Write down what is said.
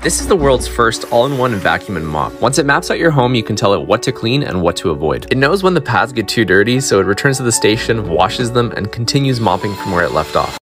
This is the world's first all-in-one vacuum and mop. Once it maps out your home, you can tell it what to clean and what to avoid. It knows when the paths get too dirty, so it returns to the station, washes them, and continues mopping from where it left off.